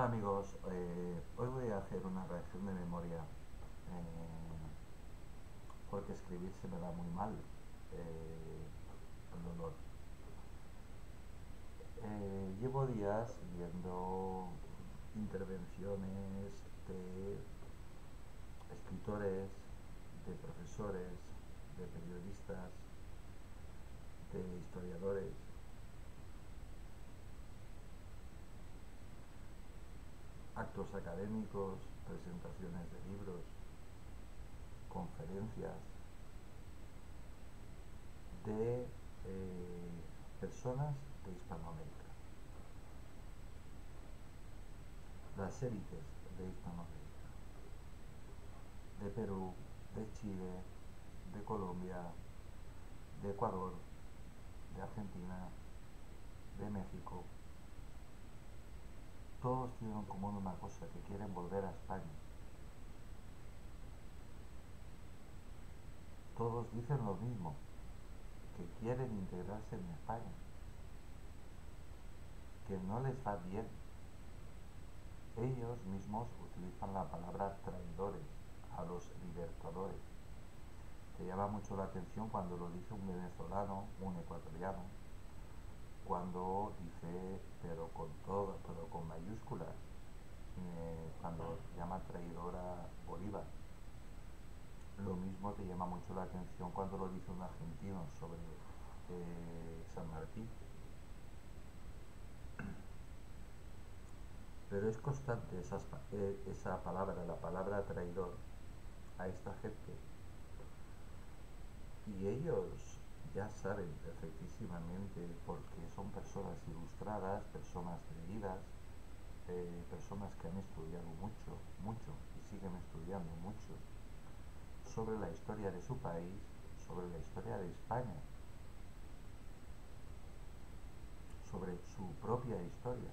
Hola amigos, hoy voy a hacer una reacción de memoria porque escribir se me da muy mal el dolor. Llevo días viendo intervenciones de escritores, de profesores, de periodistas, de historiadores, actos académicos, presentaciones de libros, conferencias de personas de Hispanoamérica, las élites de Hispanoamérica, de Perú, de Chile, de Colombia, de Ecuador, de Argentina, de México. Todos tienen en común una cosa, que quieren volver a España. Todos dicen lo mismo, que quieren integrarse en España, que no les va bien. Ellos mismos utilizan la palabra traidores a los libertadores. Te llama mucho la atención cuando lo dice un venezolano, un ecuatoriano, cuando dice, pero con todo, pero con mayúsculas, cuando llama traidor a Bolívar. Lo mismo te llama mucho la atención cuando lo dice un argentino sobre San Martín. Pero es constante esa palabra, la palabra traidor, a esta gente. Y ellos ya saben perfectísimamente, porque son personas ilustradas, personas leídas, personas que han estudiado mucho, mucho, y siguen estudiando mucho, sobre la historia de su país, sobre la historia de España, sobre su propia historia.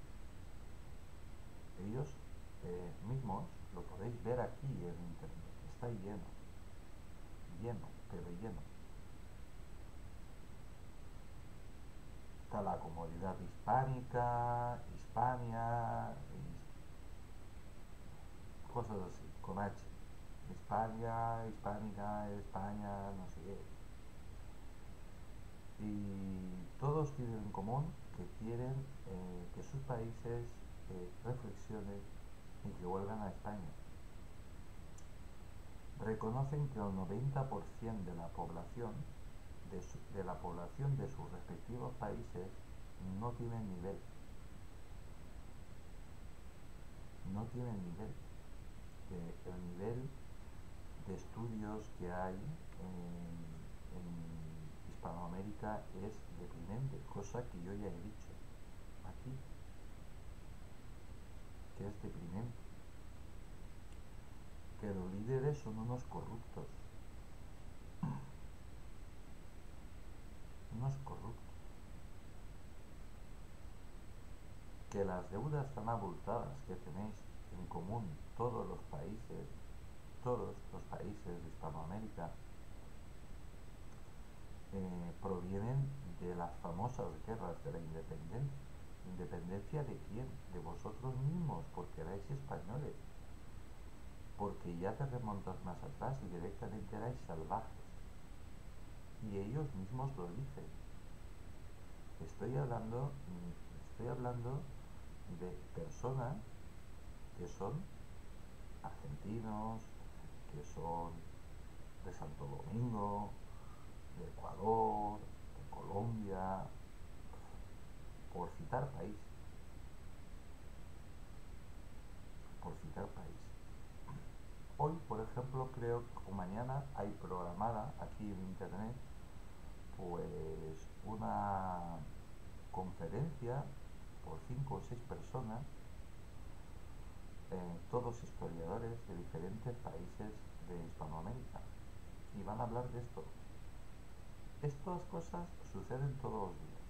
Ellos mismos lo podéis ver aquí en internet, está lleno, lleno, pero lleno. Está la comunidad hispánica, Hispania, cosas así, con H. Hispania, hispánica, España, no sé qué. Y todos tienen en común que quieren que sus países reflexionen y que vuelvan a España. Reconocen que el 90% de la población de la población de sus respectivos países no tienen nivel, no tienen nivel. El nivel de estudios que hay en Hispanoamérica es deprimente, cosa que yo ya he dicho aquí, que es deprimente, que los líderes son unos corruptos, unos corruptos, que las deudas tan abultadas que tenéis en común todos los países de Hispanoamérica, provienen de las famosas guerras de la independencia. ¿Independencia de quién? De vosotros mismos, porque erais españoles, porque ya te remontas más atrás y directamente erais salvajes. Y ellos mismos lo dicen. Estoy hablando de personas que son argentinos, que son de Santo Domingo, de Ecuador, de Colombia, por citar país, por citar país. Hoy, por ejemplo, creo que mañana hay programada aquí en internet pues una conferencia por 5 o 6 personas, todos historiadores de diferentes países de Hispanoamérica, y van a hablar de esto. Estas cosas suceden todos los días.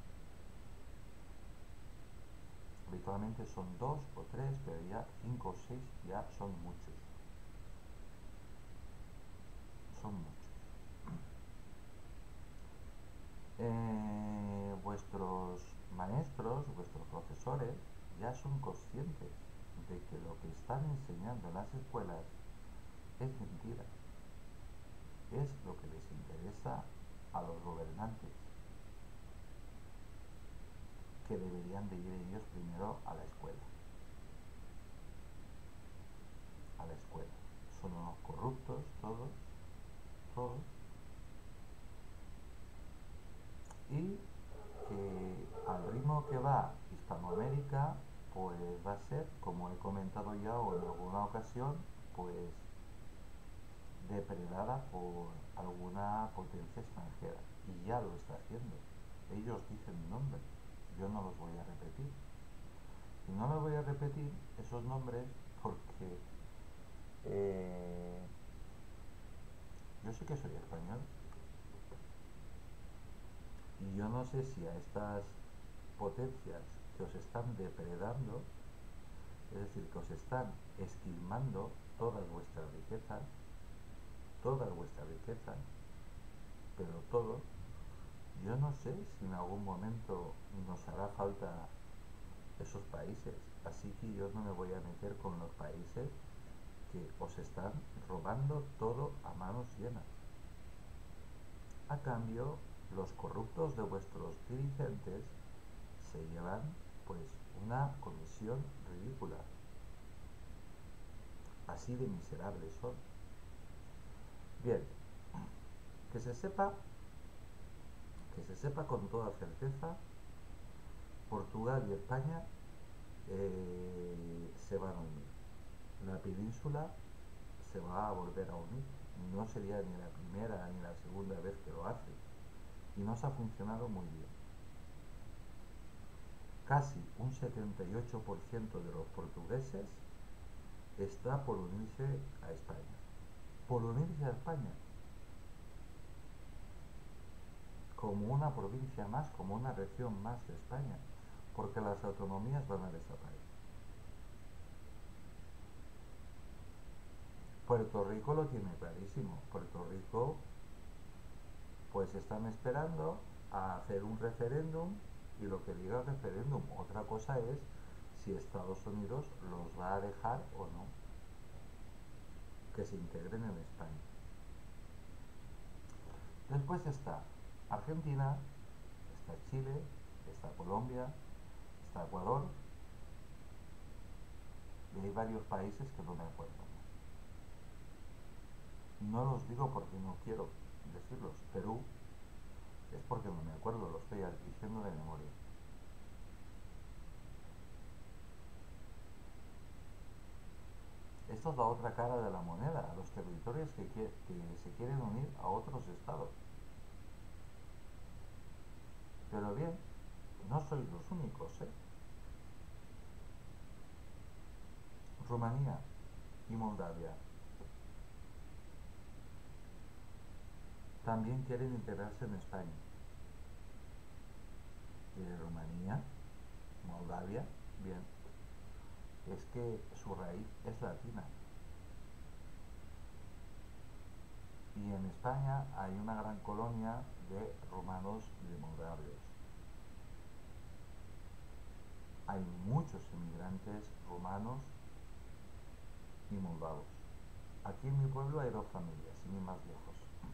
Habitualmente son 2 o 3, pero ya 5 o 6 ya son muchos. Son muchos. Vuestros maestros, vuestros profesores, ya son conscientes de que lo que están enseñando en las escuelas es mentira, es lo que les interesa a los gobernantes, que deberían de ir ellos primero a la escuela, a la escuela. Son unos corruptos todos, todos, y que al ritmo que va Hispanoamérica, pues va a ser, como he comentado ya o en alguna ocasión, pues depredada por alguna potencia extranjera. Y ya lo está haciendo. Ellos dicen mi nombre, yo no los voy a repetir. Y no los voy a repetir esos nombres porque eh, yo sé que soy español y yo no sé si a estas potencias que os están depredando, es decir, que os están esquilmando todas vuestras riquezas, pero todo, yo no sé si en algún momento nos hará falta esos países, así que yo no me voy a meter con los países que os están robando todo a manos llenas. A cambio, los corruptos de vuestros dirigentes se llevan pues una comisión ridícula. Así de miserables son. Bien, que se sepa, que se sepa con toda certeza, Portugal y España se van a unir. La península se va a volver a unir. No sería ni la primera ni la segunda vez que lo hace. Y nos ha funcionado muy bien. Casi un 78% de los portugueses está por unirse a España. Por unirse a España. Como una provincia más, como una región más de España. Porque las autonomías van a desaparecer. Puerto Rico lo tiene clarísimo. Puerto Rico pues están esperando a hacer un referéndum y lo que diga el referéndum. Otra cosa es si Estados Unidos los va a dejar o no que se integren en España. Después está Argentina, está Chile, está Colombia, está Ecuador y hay varios países que no me acuerdo. No los digo porque no quiero decirlos. Perú es porque no me acuerdo, lo estoy diciendo de memoria. Esta es la otra cara de la moneda, los territorios que se quieren unir a otros estados. Pero bien, no sois los únicos, ¿eh? Rumanía y Moldavia también quieren integrarse en España. Rumanía, Moldavia, bien, es que su raíz es latina. Y en España hay una gran colonia de rumanos y de moldavios. Hay muchos inmigrantes rumanos y moldavos. Aquí en mi pueblo hay dos familias, sin ir más lejos.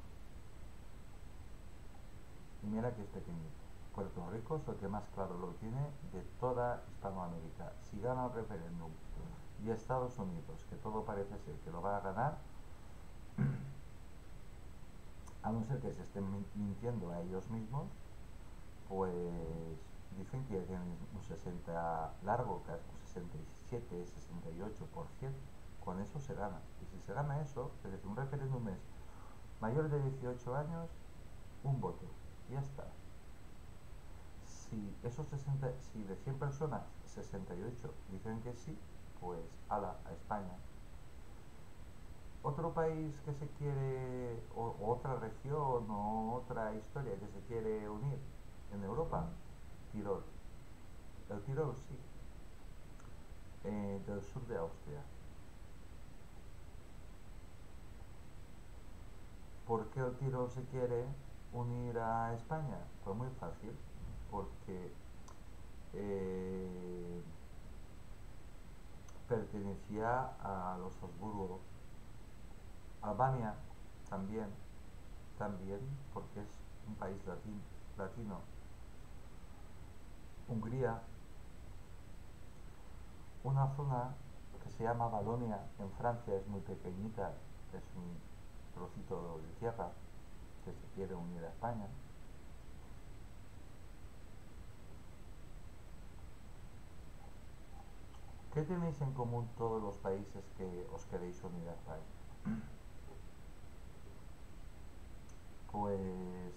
Y mira que es pequeñito. Puerto Rico es el que más claro lo tiene de toda Hispanoamérica. Si gana el referéndum y Estados Unidos, que todo parece ser que lo va a ganar, a no ser que se estén mintiendo a ellos mismos, pues dicen que tienen un 60 largo, casi un 67, 68%. Con eso se gana. Y si se gana eso, es decir, un referéndum es mayor de 18 años, un voto. Y ya está. Si esos 60, si de 100 personas 68 dicen que sí, pues ala, a España. Otro país que se quiere, o otra región o otra historia que se quiere unir en Europa, Tirol. El Tirol sí, del sur de Austria. ¿Por qué el Tirol se quiere unir a España? Pues muy fácil, porque eh, pertenecía a los Habsburgo. Albania también, también, porque es un país latino. Hungría, una zona que se llama Valonia en Francia, es muy pequeñita, es un trocito de tierra que se quiere unir a España. ¿Qué tenéis en común todos los países que os queréis unir a España? Pues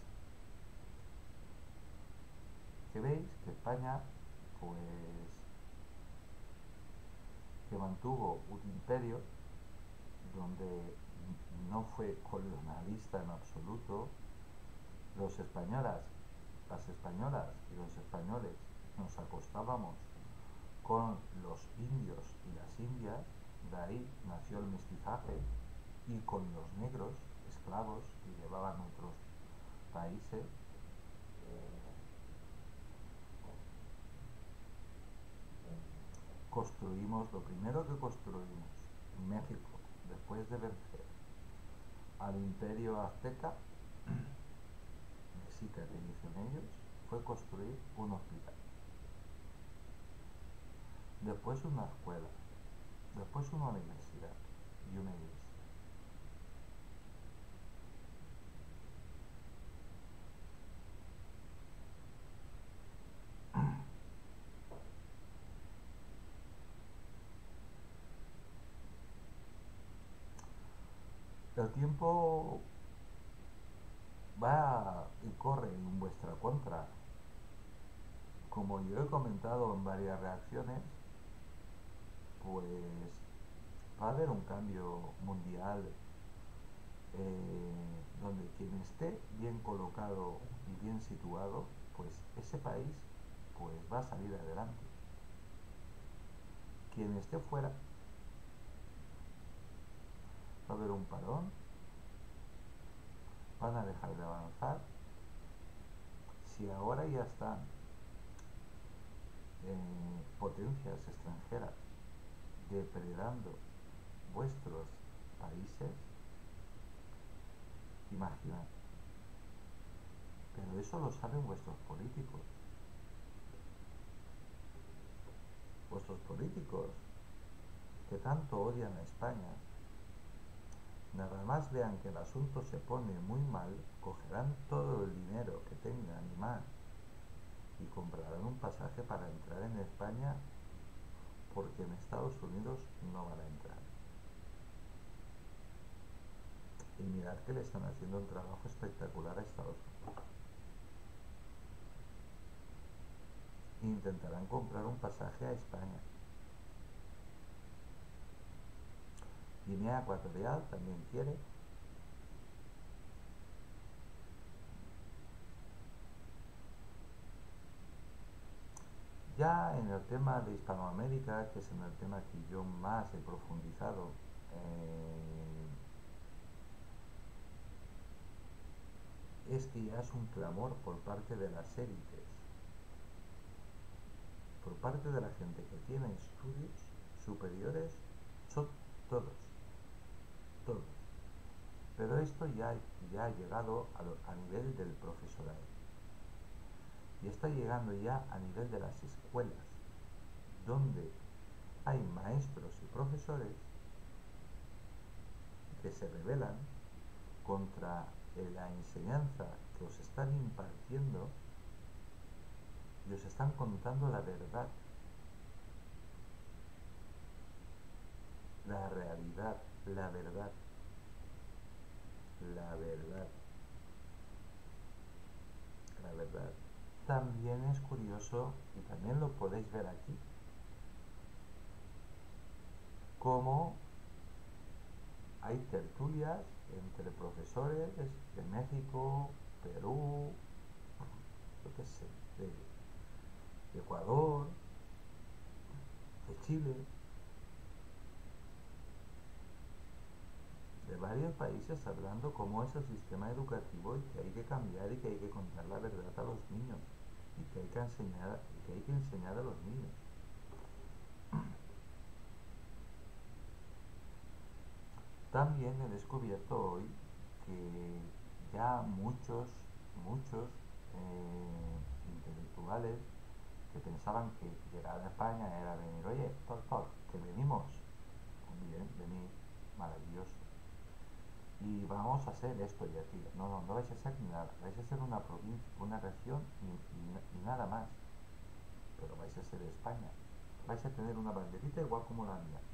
que veis que España, pues que mantuvo un imperio donde no fue colonialista en absoluto. Los españolas, las españolas y los españoles nos acostábamos con los indios y las indias, de ahí nació el mestizaje, y con los negros, esclavos que llevaban otros países. Construimos, lo primero que construimos en México, después de vencer al imperio azteca, mexica que dicen ellos, fue construir un hospital, después una escuela, después una universidad y una iglesia. El tiempo va y corre en vuestra contra. Como yo he comentado en varias reacciones, pues va a haber un cambio mundial, donde quien esté bien colocado y bien situado, pues ese país pues va a salir adelante. Quien esté fuera, va a haber un parón, van a dejar de avanzar. Si ahora ya están potencias extranjeras depredando vuestros países, imaginad. Pero eso lo saben vuestros políticos. Vuestros políticos que tanto odian a España, nada más vean que el asunto se pone muy mal, cogerán todo el dinero que tengan y más y comprarán un pasaje para entrar en España, porque en Estados Unidos no van a entrar. Y mirad que le están haciendo un trabajo espectacular a Estados Unidos. E intentarán comprar un pasaje a España. Guinea Ecuatorial también quiere. Ya en el tema de Hispanoamérica, que es en el tema que yo más he profundizado, es que ya es un clamor por parte de las élites, por parte de la gente que tiene estudios superiores, son todos, todos. Pero esto ya ha llegado a nivel del profesorado y está llegando ya a nivel de las escuelas, donde hay maestros y profesores que se rebelan contra la enseñanza que os están impartiendo y os están contando la verdad, la realidad, la verdad, la verdad, la verdad. También es curioso, y también lo podéis ver aquí, cómo hay tertulias entre profesores de México, Perú, yo qué sé, de Ecuador, de Chile, de varios países, hablando cómo es el sistema educativo y que hay que cambiar y que hay que contar la verdad a los niños y que hay que enseñar a los niños. También he descubierto hoy que ya muchos intelectuales que pensaban que llegar a España era venir, oye, doctor, que venimos. Muy bien, venid, maravilloso. Y vamos a hacer esto y aquello. No, no, no vais a ser nada. Vais a ser una provincia, una región y nada más. Pero vais a ser España. Vais a tener una banderita igual como la mía.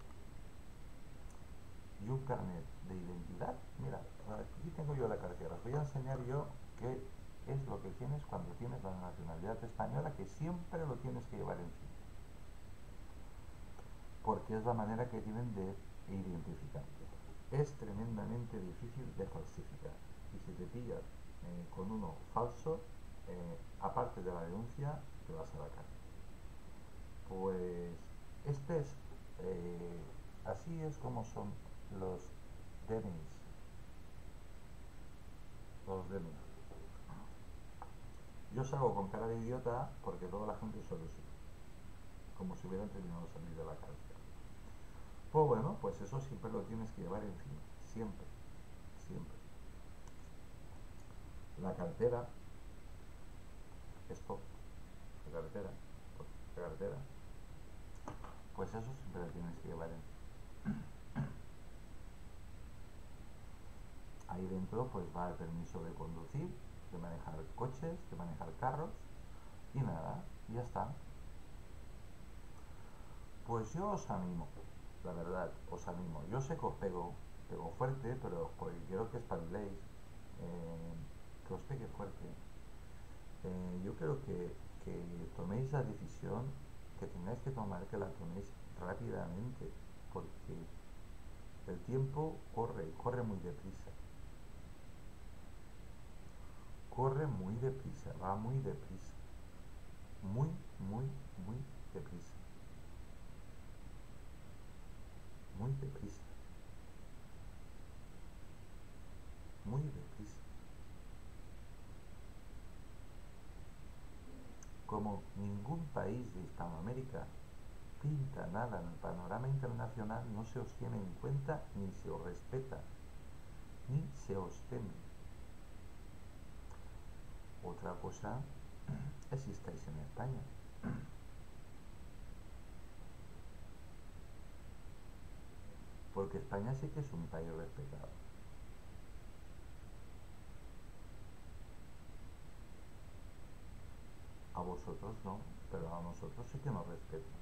Y un carnet de identidad. Mira, aquí tengo yo la cartera. Os voy a enseñar yo qué es lo que tienes cuando tienes la nacionalidad española, que siempre lo tienes que llevar encima. Porque es la manera que tienen de identificarte. Es tremendamente difícil de falsificar. Y si te pillas con uno falso, aparte de la denuncia, te vas a la cárcel. Pues este es, así es como son los DNIs, los DNIs. Yo salgo con cara de idiota porque toda la gente suele ser como si hubieran terminado de salir de la cárcel. Pues bueno, pues eso siempre lo tienes que llevar encima, siempre, siempre. La cartera, esto, la cartera, la cartera, pues eso siempre lo tienes que llevar encima. Ahí dentro pues va el permiso de conducir, de manejar coches, de manejar carros y nada, y ya está. Pues yo os animo, la verdad, os animo. Yo sé que os pego fuerte, pero porque quiero que espabiléis, que os pegue fuerte. Yo creo que toméis la decisión que tengáis que tomar, que la toméis rápidamente, porque el tiempo corre muy deprisa. Corre muy deprisa, va muy deprisa. Muy, muy, muy deprisa. Muy deprisa. Muy deprisa. Como ningún país de Hispanoamérica pinta nada en el panorama internacional, no se os tiene en cuenta, ni se os respeta, ni se os teme. Otra cosa es si estáis en España. Porque España sí que es un país respetado. A vosotros no, pero a nosotros sí que nos respetan.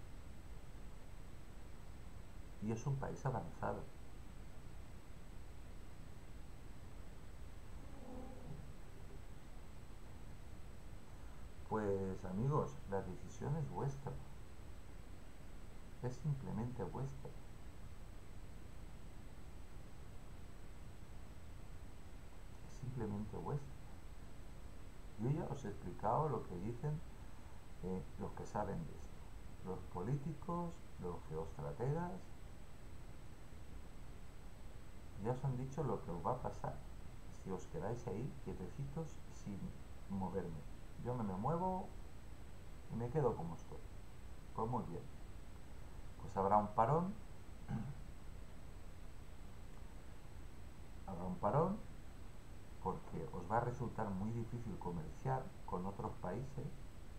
Y es un país avanzado. Pues amigos, la decisión es vuestra. Es simplemente vuestra. Es simplemente vuestra. Yo ya os he explicado lo que dicen los que saben de esto. Los políticos, los geoestrategas, ya os han dicho lo que os va a pasar si os quedáis ahí quietecitos sin moverme. Yo no me muevo y me quedo como estoy. Pues muy bien. Pues habrá un parón porque os va a resultar muy difícil comerciar con otros países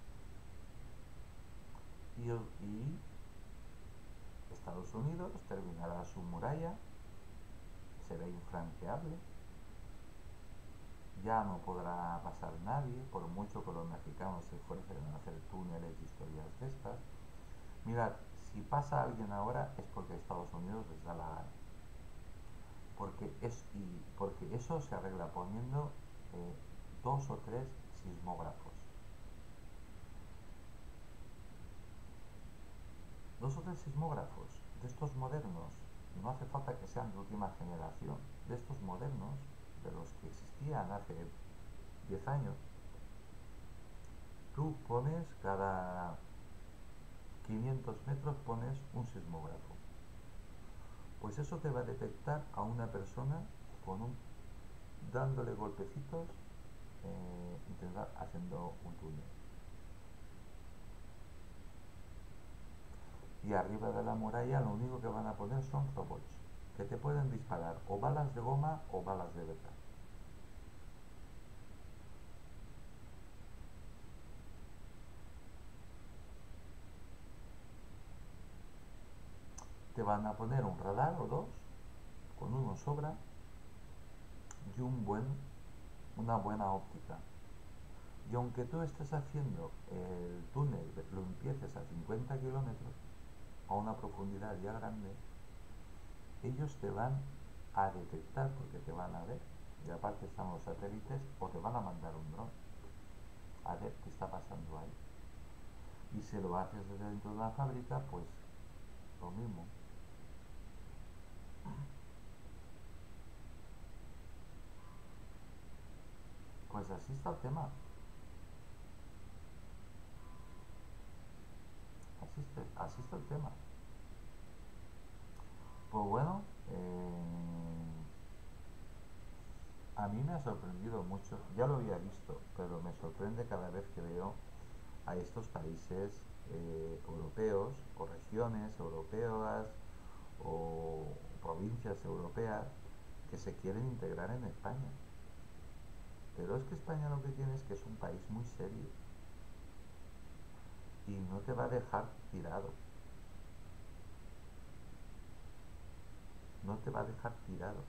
y Estados Unidos terminará su muralla, será infranqueable, ya no podrá pasar nadie, por mucho que los mexicanos se esfuercen en hacer túneles y historias de estas. Mirad, si pasa alguien ahora es porque Estados Unidos les da la gana. Porque eso se arregla poniendo eh, dos o tres sismógrafos. Dos o tres sismógrafos de estos modernos, no hace falta que sean de última generación, de estos modernos, de los que existían hace 10 años, tú pones cada 500 metros pones un sismógrafo. Pues eso te va a detectar a una persona con dándole golpecitos, haciendo un túnel. Y arriba de la muralla lo único que van a poner son robots. que te pueden disparar o balas de goma o balas de verdad. Te van a poner un radar o dos, con uno sobra, y una buena óptica. Y aunque tú estés haciendo el túnel, lo empieces a 50 kilómetros, a una profundidad ya grande, ellos te van a detectar porque te van a ver. Y aparte están los satélites o te van a mandar un dron a ver qué está pasando ahí. Y si lo haces desde dentro de una fábrica, pues lo mismo. Pues así está el tema. Así está el tema. Pues bueno, a mí me ha sorprendido mucho. Ya lo había visto, pero me sorprende cada vez que veo a estos países europeos o regiones europeas o provincias europeas que se quieren integrar en España. Pero es que España lo que tiene es que es un país muy serio y no te va a dejar tirado. No te va a dejar tirado.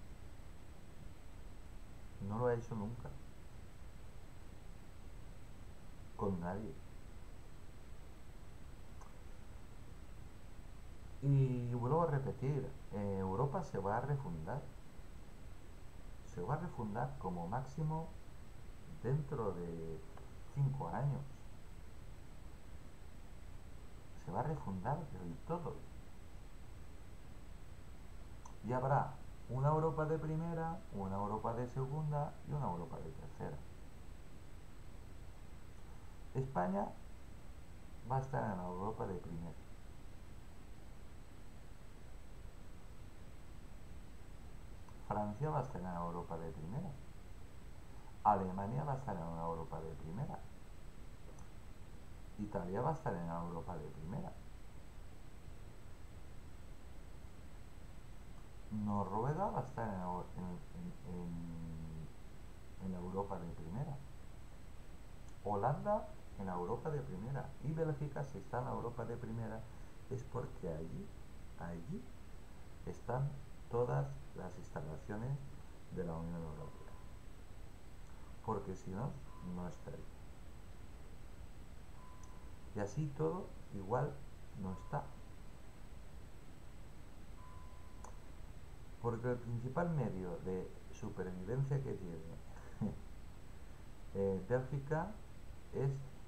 No lo ha hecho nunca. Con nadie. Y vuelvo a repetir, Europa se va a refundar. Se va a refundar como máximo dentro de 5 años. Se va a refundar del todo. Y habrá una Europa de primera, una Europa de segunda y una Europa de tercera. España va a estar en la Europa de primera. Francia va a estar en la Europa de primera. Alemania va a estar en una Europa de primera. Italia va a estar en la Europa de primera. Noruega va a estar en la Europa de primera. Holanda en la Europa de primera. Y Bélgica, si está en la Europa de primera, es porque allí están todas las instalaciones de la Unión Europea. Porque si no, no estaría. Y así todo, igual no está. Porque el principal medio de supervivencia que tiene Bélgica es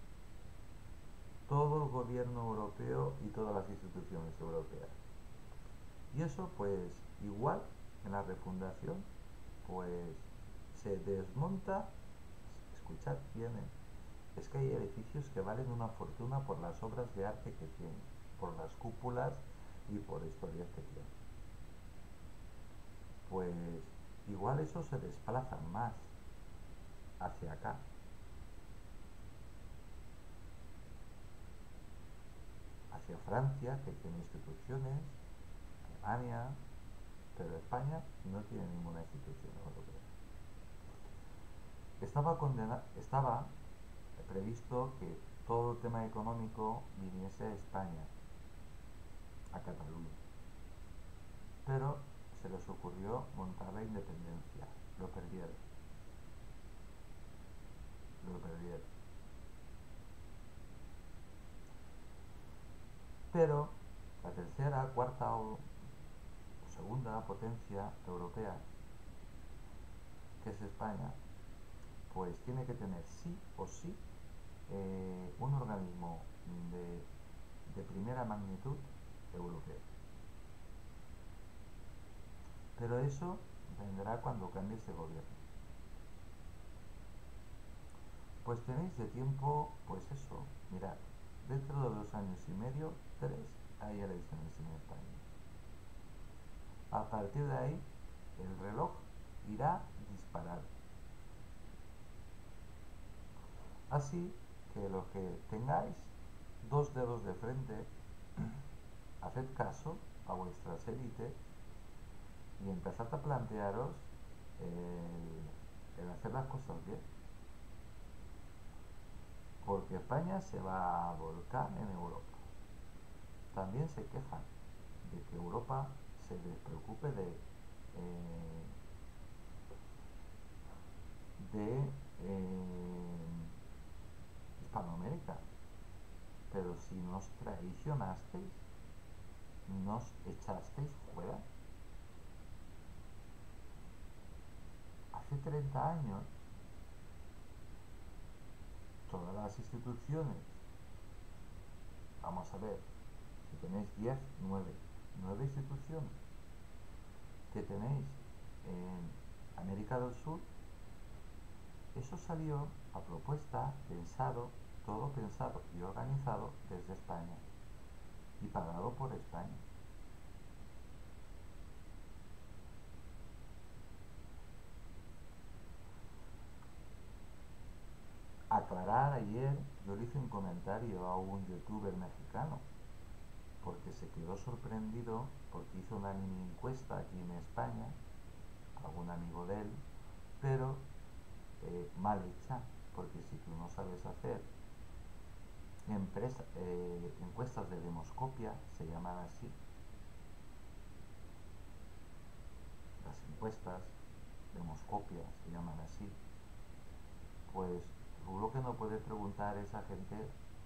todo el gobierno europeo y todas las instituciones europeas. Y eso pues igual en la refundación pues se desmonta, escuchad bien, es que hay edificios que valen una fortuna por las obras de arte que tienen, por las cúpulas y por historias que tienen. Pues igual eso se desplaza más hacia acá, hacia Francia, que tiene instituciones, Alemania, pero España no tiene ninguna institución europea. Estaba previsto que todo el tema económico viniese a España, a Cataluña, pero se les ocurrió montar la independencia. Lo perdieron, lo perdieron. Pero la tercera, cuarta o segunda potencia europea, que es España, pues tiene que tener sí o sí un organismo de primera magnitud europeo. Pero eso vendrá cuando cambie ese gobierno. Pues tenéis de tiempo, pues eso, mirad, dentro de 2 años y medio, 3, hay elecciones en España. A partir de ahí, el reloj irá disparado. Así que lo que tengáis, 2 dedos de frente, haced caso a vuestras élites y empezad a plantearos el hacer las cosas bien, porque España se va a volcar en Europa. También se quejan de que Europa se despreocupe de Hispanoamérica. Pero si nos traicionasteis, nos echasteis fuera. Hace 30 años, todas las instituciones, vamos a ver, si tenéis 10, 9 instituciones que tenéis en América del Sur, eso salió a propuesta, pensado, todo pensado y organizado desde España y pagado por España. Aclarar ayer, yo le hice un comentario a un youtuber mexicano porque se quedó sorprendido porque hizo una mini encuesta aquí en España, algún amigo de él, pero mal hecha, porque si tú no sabes hacer encuestas de demoscopia, se llaman así, las encuestas demoscopia se llaman así, pues tú lo que no puedes preguntar a esa gente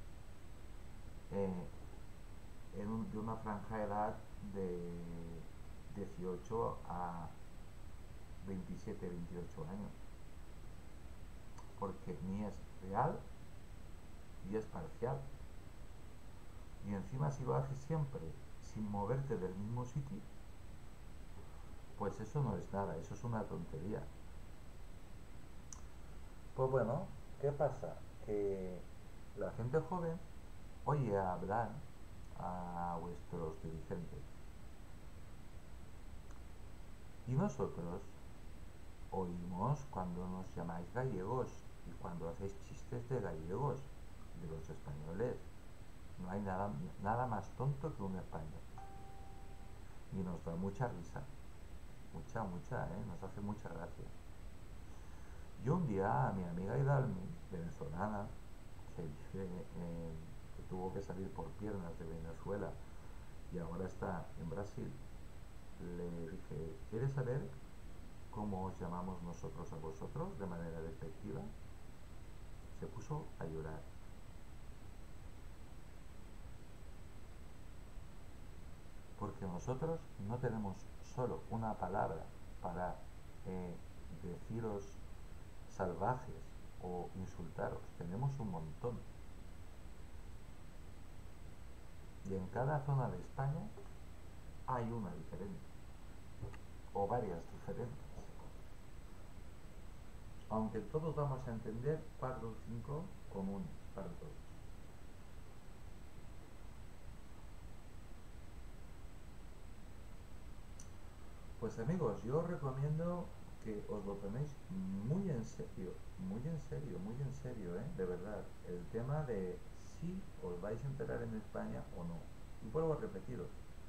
eh, de una franja de edad de 18 a 27, 28 años, porque ni es real y es parcial. Y encima si lo haces siempre sin moverte del mismo sitio, pues eso no es nada, eso es una tontería. Pues bueno, ¿qué pasa? Que la gente joven oye hablar a vuestros dirigentes y nosotros oímos cuando nos llamáis gallegos y cuando hacéis chistes de gallegos, de los españoles. No hay nada más tonto que un español. Y nos da mucha risa. Mucha, ¿eh? Nos hace mucha gracia. Yo un día a mi amiga Idalmi, venezolana, que vive que tuvo que salir por piernas de Venezuela y ahora está en Brasil, le dije, ¿quieres saber cómo os llamamos nosotros a vosotros de manera despectiva? Se puso a llorar. Porque nosotros no tenemos solo una palabra para eh, deciros salvajes o insultaros, tenemos un montón. Y en cada zona de España hay una diferente, o varias diferentes. Aunque todos vamos a entender 4 o 5 comunes para todos. Pues amigos, yo os recomiendo que os lo toméis muy en serio, muy en serio, muy en serio, ¿eh? De verdad, el tema de si os vais a enterar en España o no. Y vuelvo a repetiros,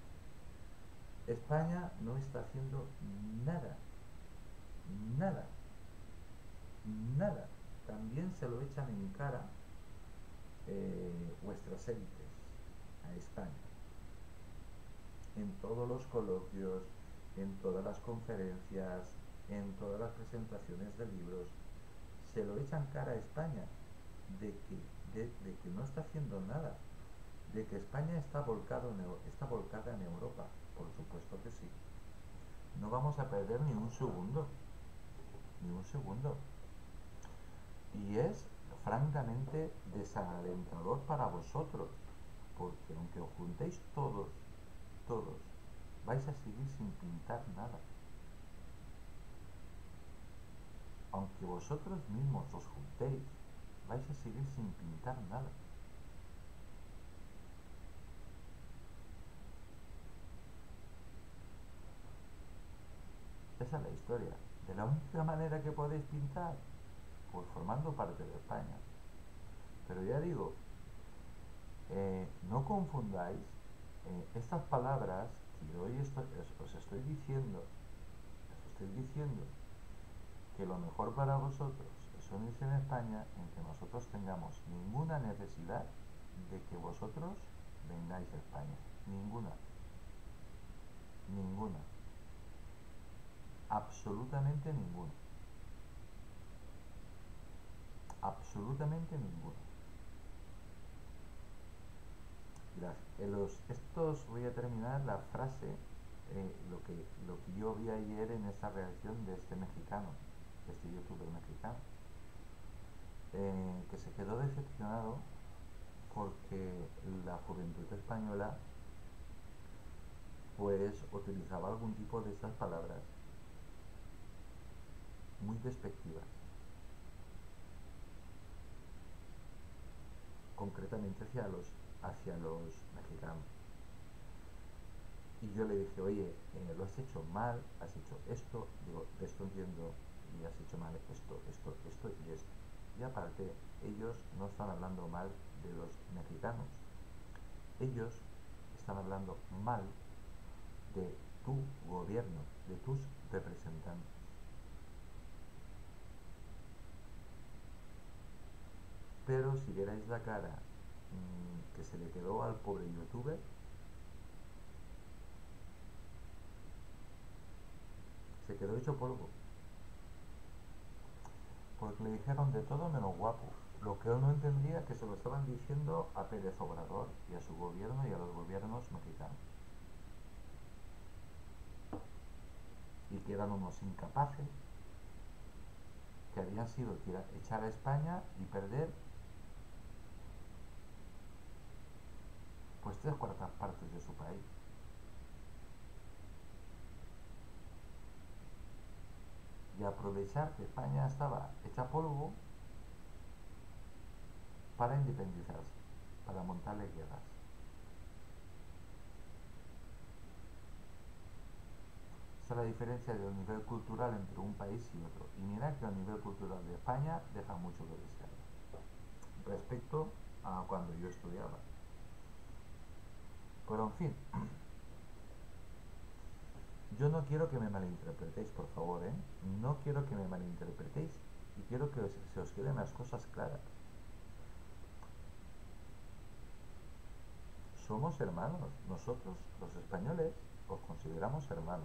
España no está haciendo nada, nada, nada. También se lo echan en cara vuestras élites a España. En todos los coloquios, en todas las conferencias, en todas las presentaciones de libros, se lo echan cara a España de de que no está haciendo nada, de que España está volcada en Europa. Por supuesto que sí. No vamos a perder ni un segundo, ni un segundo. Y es francamente desalentador para vosotros, porque aunque os juntéis todos, vais a seguir sin pintar nada. Aunque vosotros mismos os juntéis, vais a seguir sin pintar nada. Esa es la historia. De la única manera que podéis pintar, pues formando parte de España. Pero ya digo, no confundáis estas palabras que hoy os estoy diciendo. estoy diciendo que lo mejor para vosotros es unirse en España, en que nosotros tengamos ninguna necesidad de que vosotros vengáis a España. Ninguna. Ninguna. Absolutamente ninguna. Absolutamente ninguna. Estos voy a terminar la frase, lo que yo vi ayer en esa reacción de este mexicano, de este youtuber mexicano, que se quedó decepcionado porque la juventud española pues utilizaba algún tipo de estas palabras muy despectivas, concretamente hacia los mexicanos. Y yo le dije, oye, lo has hecho mal, has hecho esto, digo, de esto entiendo, y has hecho mal esto y esto. Y aparte, ellos no están hablando mal de los mexicanos, ellos están hablando mal de tu gobierno, de tus representantes. Pero si vierais la cara que se le quedó al pobre youtuber, se quedó hecho polvo. Porque le dijeron de todo menos guapo. Lo que él no entendía que se lo estaban diciendo a Pérez Obrador y a su gobierno y a los gobiernos mexicanos. Y que eran unos incapaces, que habían sido echar a España y perder pues 3/4 partes de su país. Y aprovechar que España estaba hecha polvo para independizarse, para montarle guerras. Esa es la diferencia del nivel cultural entre un país y otro. Y mira que el nivel cultural de España deja mucho que desear respecto a cuando yo estudiaba. Pero en fin, yo no quiero que me malinterpretéis, por favor, ¿eh? No quiero que me malinterpretéis y quiero que se os queden las cosas claras. Somos hermanos, nosotros, los españoles, os consideramos hermanos.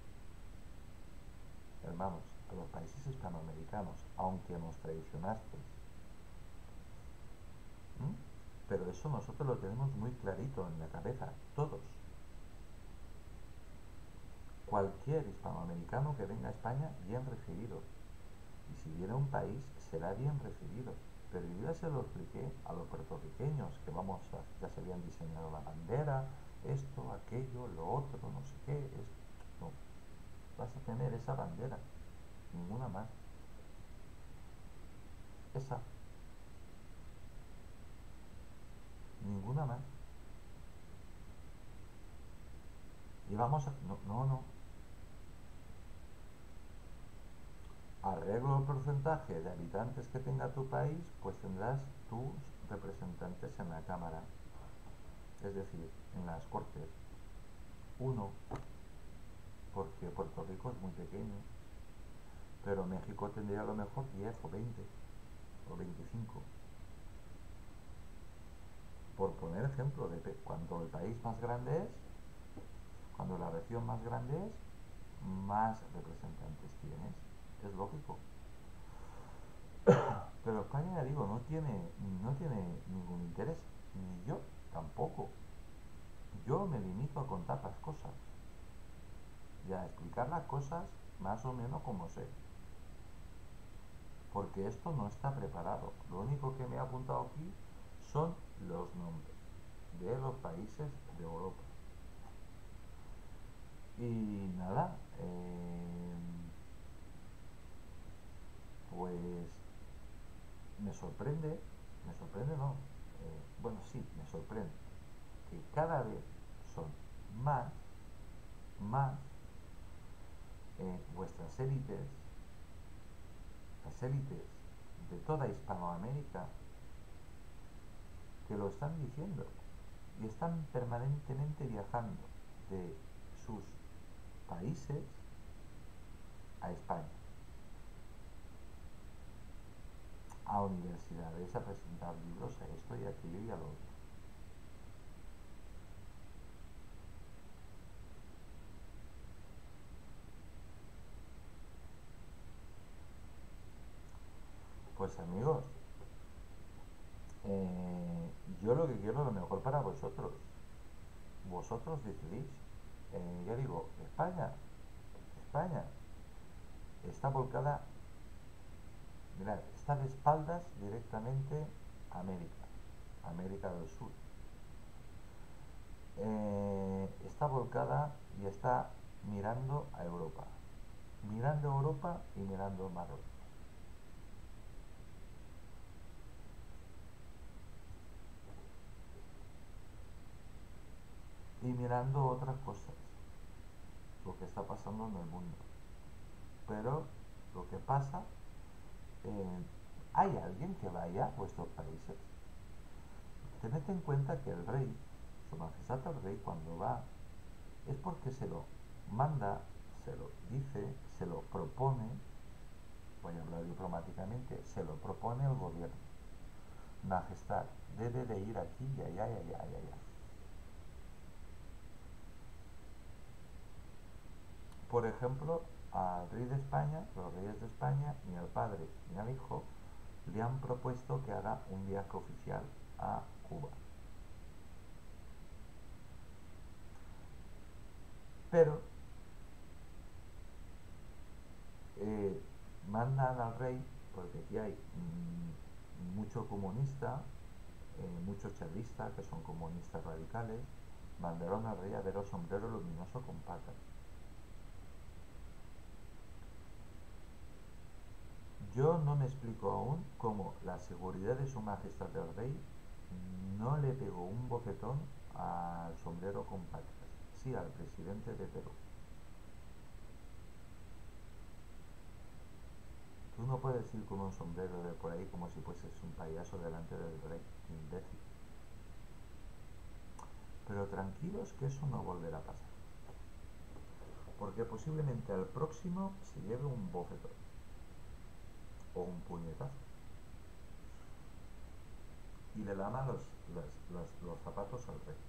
Hermanos, a los países hispanoamericanos, aunque nos traicionasteis. ¿Mm? Pero eso nosotros lo tenemos muy clarito en la cabeza, todos. Cualquier hispanoamericano que venga a España, bien recibido. Y si viene a un país, será bien recibido. Pero yo ya se lo expliqué a los puertorriqueños, que ya se habían diseñado la bandera, esto, aquello, lo otro, no sé qué, esto. No, vas a tener esa bandera, ninguna más. Esa, ninguna más. Y vamos a... No, no, no. Arreglo el porcentaje de habitantes que tenga tu país, pues tendrás tus representantes en la Cámara, es decir, en las Cortes. Uno, porque Puerto Rico es muy pequeño, pero México tendría a lo mejor 10 o 20 o 25. Por poner ejemplo, cuando el país más grande es, cuando la región más grande es, más representantes tienes. Es lógico. Pero España, ya digo, no tiene ningún interés, ni yo tampoco. Yo me limito a contar las cosas y a explicar las cosas más o menos como sé. Porque esto no está preparado. Lo único que me he apuntado aquí son los nombres de los países de Europa. Y nada, pues me sorprende no, bueno sí, me sorprende que cada vez son más vuestras élites, las élites de toda Hispanoamérica, que lo están diciendo y están permanentemente viajando de sus países a España, a universidades, a presentar libros, a esto y a aquello y a lo otro. Pues amigos, eh, yo lo que quiero es lo mejor para vosotros. Vosotros decidís. Ya digo, España está volcada, mirad, está de espaldas directamente a América, América del Sur. Está volcada y está mirando a Europa y mirando a Marruecos. Y mirando otras cosas, lo que está pasando en el mundo. Pero lo que pasa, eh, ¿hay alguien que vaya a vuestros países? Tened en cuenta que el rey, su majestad el rey, cuando va, es porque se lo manda, se lo dice, se lo propone, voy a hablar diplomáticamente, se lo propone el gobierno. Majestad, debe de ir aquí y allá y allá y allá. Por ejemplo, al rey de España, los reyes de España, ni al padre ni al hijo, le han propuesto que haga un viaje oficial a Cuba. Pero eh, mandan al rey, porque aquí hay mucho comunista, muchos chavistas que son comunistas radicales, mandaron al rey a ver el sombrero luminoso con patas. Yo no me explico aún cómo la seguridad de su majestad el rey no le pegó un bofetón al sombrero con patas, sí al presidente de Perú. Tú no puedes ir con un sombrero de por ahí como si fueses un payaso delante del rey, imbécil. Pero tranquilos que eso no volverá a pasar, porque posiblemente al próximo se lleve un bofetón o un puñetazo y le lama los zapatos al rey.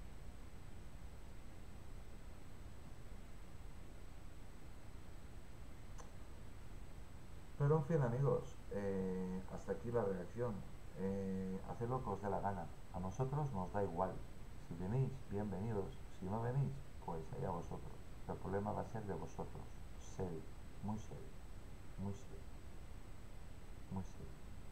Pero en fin amigos, hasta aquí la reacción. Haced lo que os dé la gana. A nosotros nos da igual. Si venís, bienvenidos. Si no venís, pues allá vosotros. El problema va a ser de vosotros. Serio, muy serio, muy serio, muy serio.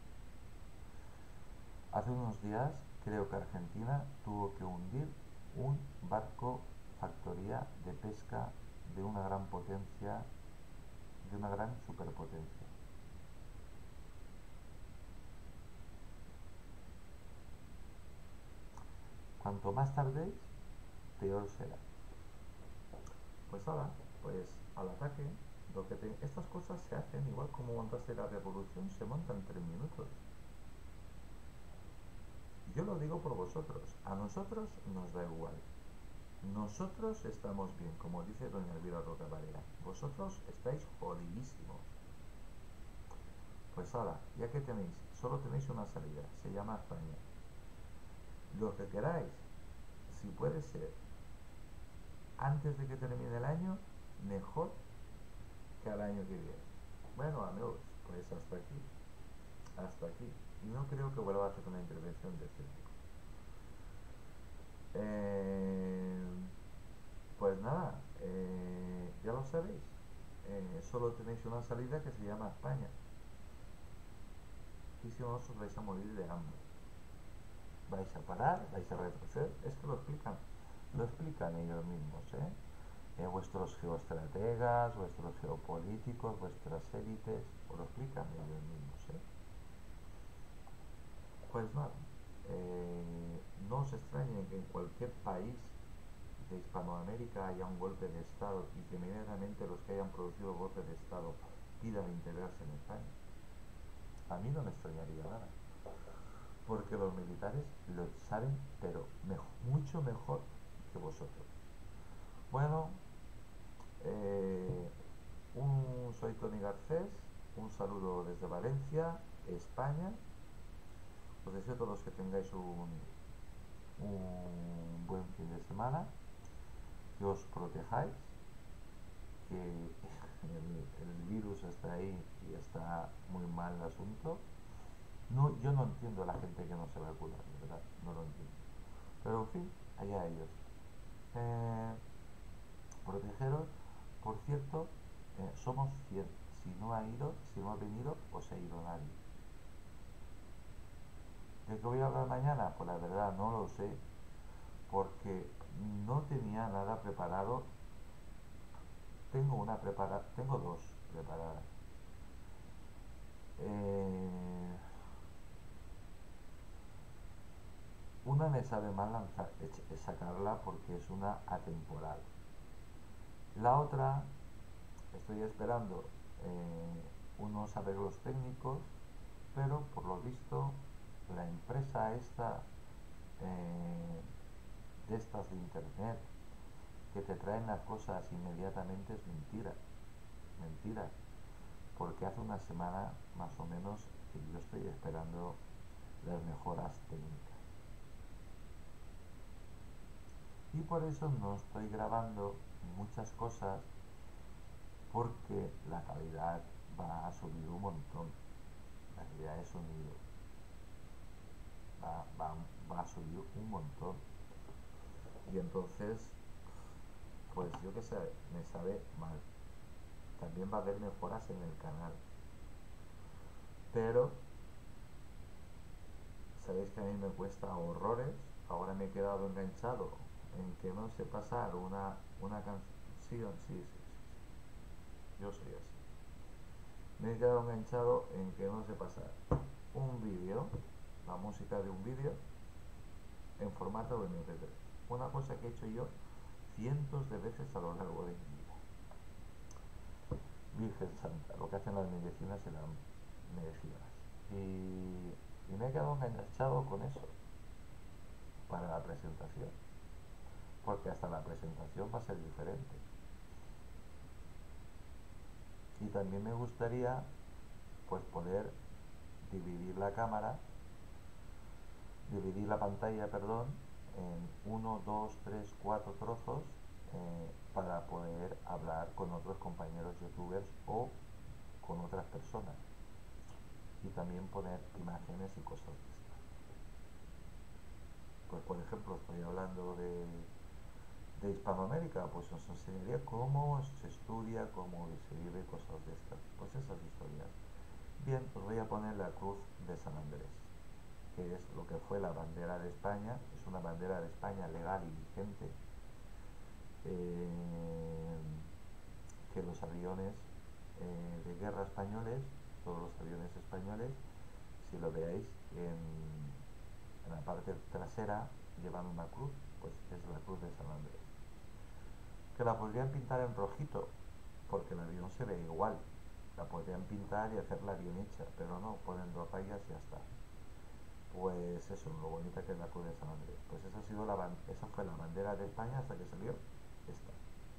Hace unos días creo que Argentina tuvo que hundir un barco factoría de pesca de una gran potencia, de una gran superpotencia. Cuanto más tardéis, peor será. Pues ahora, pues al ataque, estas cosas se hacen igual como montaste la revolución, se montan en 3 minutos. Yo lo digo por vosotros, a nosotros nos da igual. Nosotros estamos bien, como dice doña Elvira Roca Varela. Vosotros estáis jodidísimos. Pues ahora, ya que tenéis, solo tenéis una salida, se llama España. Lo que queráis, si puede ser antes de que termine el año, mejor que al año que viene. Bueno amigos, pues hasta aquí, hasta aquí. Y no creo que vuelva a hacer una intervención de este tipo. Eh, pues nada, ya lo sabéis. Solo tenéis una salida que se llama España. Y si no, os vais a morir de hambre. Vais a parar, vais a retroceder. Es que lo explican ellos mismos, ¿eh? Vuestros geoestrategas, vuestros geopolíticos, vuestras élites, os lo explican ellos mismos, ¿eh? Pues nada, no os extrañe que en cualquier país de Hispanoamérica haya un golpe de Estado y que inmediatamente los que hayan producido el golpe de Estado pidan integrarse en España. A mí no me extrañaría nada, porque los militares lo saben, pero mucho mejor que vosotros. Bueno, un soy Tony Garcés, un saludo desde Valencia, España. Os deseo a todos que tengáis un buen fin de semana, que os protejáis, que el virus está ahí y está muy mal el asunto. No, yo no entiendo a la gente que no se vacuna, de verdad, no lo entiendo. Pero en fin, allá ellos. Eh, Protegeros. Por cierto, somos 100. Si no ha venido, pues se ha ido nadie. ¿De qué voy a hablar mañana? Pues la verdad no lo sé, porque no tenía nada preparado. Tengo dos preparadas. Eh, una me sabe mal sacarla porque es una atemporal. La otra, estoy esperando unos arreglos técnicos, pero por lo visto la empresa esta eh, de estas de internet que te traen las cosas inmediatamente es mentira, mentira, porque hace una semana más o menos que yo estoy esperando las mejoras técnicas y por eso no estoy grabando muchas cosas porque la calidad va a subir un montón, la calidad de sonido va, va, va a subir un montón y entonces pues yo que sé, me sabe mal. También va a haber mejoras en el canal, pero sabéis que a mí me cuesta horrores. Ahora me he quedado enganchado en que no sé pasar una canción. Sí, sí, sí, sí, yo soy así. Me he quedado enganchado en que no sé pasar un vídeo, la música de un vídeo, en formato de MP3. Una cosa que he hecho yo cientos de veces a lo largo de mi vida. Virgen Santa, lo que hacen las medicinas y las medicinas. Y me he quedado enganchado con eso para la presentación, porque hasta la presentación va a ser diferente. Y también me gustaría pues poder dividir la cámara, dividir la pantalla, perdón, en uno, dos, tres, cuatro trozos para poder hablar con otros compañeros youtubers o con otras personas y también poner imágenes y cosas de estas. Pues por ejemplo estoy hablando de Hispanoamérica, pues os enseñaría cómo se estudia, cómo se vive, cosas de estas, pues esas historias. Bien, os voy a poner la cruz de San Andrés, que es lo que fue la bandera de España, es una bandera de España legal y vigente, eh, que los aviones de guerra españoles, todos los aviones españoles, si lo veáis en la parte trasera llevan una cruz, pues es la cruz de San Andrés. Que la podrían pintar en rojito, porque el avión se ve igual. La podrían pintar y hacerla bien hecha, pero no, ponen dos rayas y ya está. Pues eso, lo bonita que es la cruz de San Andrés. Pues esa fue la bandera de España hasta que salió esta.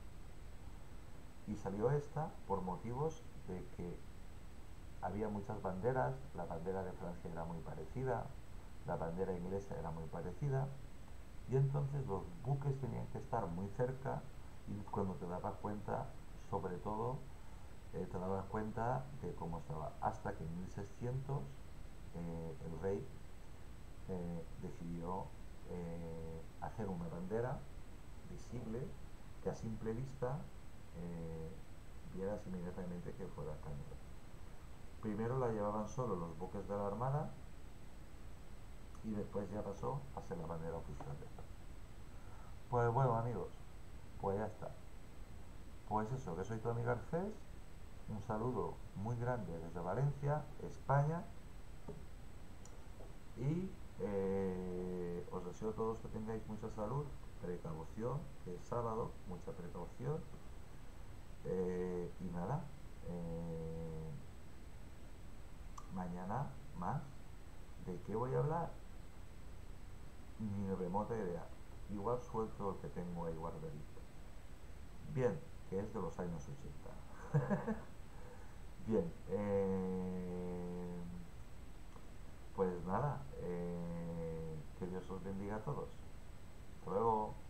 Y salió esta por motivos de que había muchas banderas, la bandera de Francia era muy parecida, la bandera inglesa era muy parecida, y entonces los buques tenían que estar muy cerca y cuando te dabas cuenta, sobre todo, te dabas cuenta de cómo estaba, hasta que en 1600 el rey decidió hacer una bandera visible que a simple vista vieras inmediatamente que fuera española. Primero la llevaban solo los buques de la Armada y después ya pasó a ser la bandera oficial de España. Pues bueno amigos, pues ya está. Pues eso, que soy Tony Garcés, un saludo muy grande desde Valencia, España, y os deseo a todos que tengáis mucha salud, precaución, que es sábado, mucha precaución, y nada, mañana más. ¿De qué voy a hablar? Ni remota idea. Igual suelto el que tengo ahí guardadito. Bien, que es de los años 80. Bien, pues nada, que Dios os bendiga a todos. Hasta luego.